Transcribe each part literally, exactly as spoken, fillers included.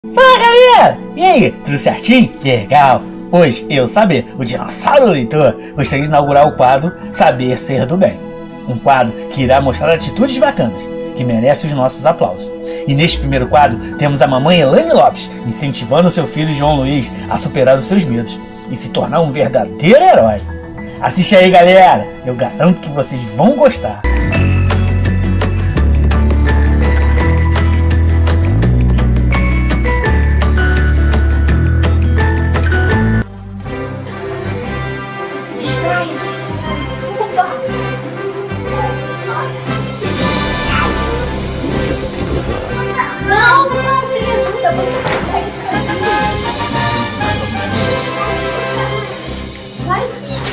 Fala galera! E aí, tudo certinho? Legal! Hoje eu, Saber, o dinossauro leitor, gostaria de inaugurar o quadro Saber Ser do Bem. Um quadro que irá mostrar atitudes bacanas, que merecem os nossos aplausos. E neste primeiro quadro temos a mamãe Elaine Lopes, incentivando seu filho João Luiz a superar os seus medos e se tornar um verdadeiro herói. Assiste aí galera, eu garanto que vocês vão gostar. Não, não, você me ajuda, você consegue escrever. Vai sim.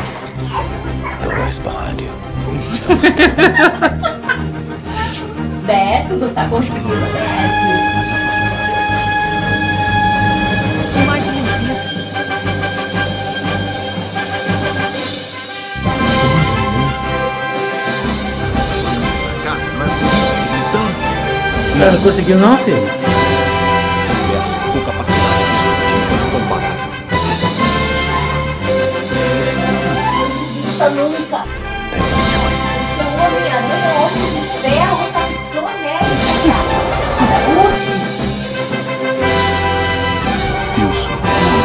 Desce, não tá conseguindo, desce. Não, não conseguiu não, filho? Universo com capacidade destrutiva incomparável. Não desista nunca. Esse é o Homem-Aranha, o Homem de Ferro, o Capitão América. Eu sou.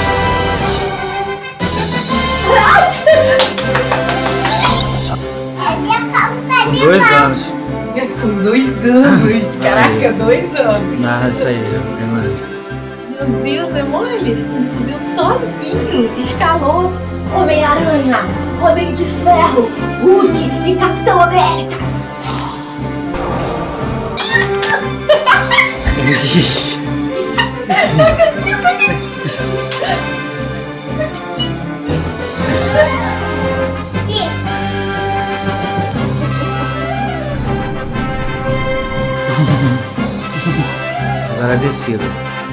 Com dois anos. Com dois anos, caraca, dois anos. Ah, isso aí, já é mais. Meu Deus, é mole? Ele subiu sozinho, escalou. Homem-Aranha, Homem de Ferro, Hulk e Capitão América. Agora descida.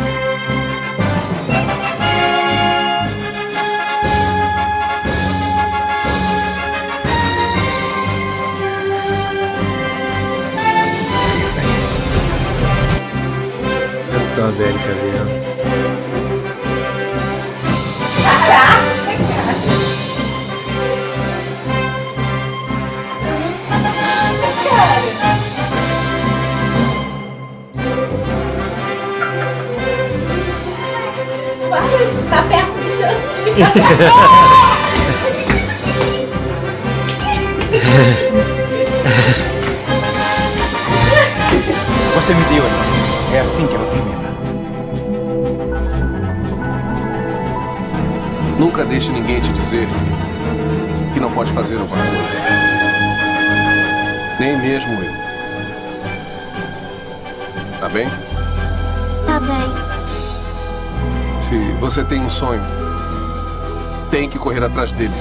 Capitão América ali, Tá perto do chão. Você me deu essa missão. É assim que ela termina. Nunca deixe ninguém te dizer que não pode fazer alguma coisa. Nem mesmo eu. Tá bem? Tá bem. Se você tem um sonho, tem que correr atrás dele.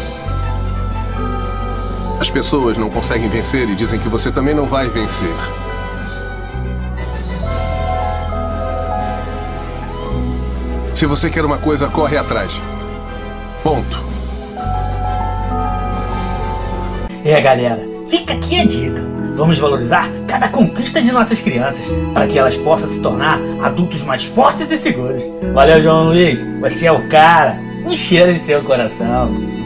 As pessoas não conseguem vencer e dizem que você também não vai vencer. Se você quer uma coisa, corre atrás. Ponto. É galera, fica aqui a dica. Vamos valorizar cada conquista de nossas crianças, para que elas possam se tornar adultos mais fortes e seguros. Valeu, João Luiz, você é o cara. Um cheiro em seu coração.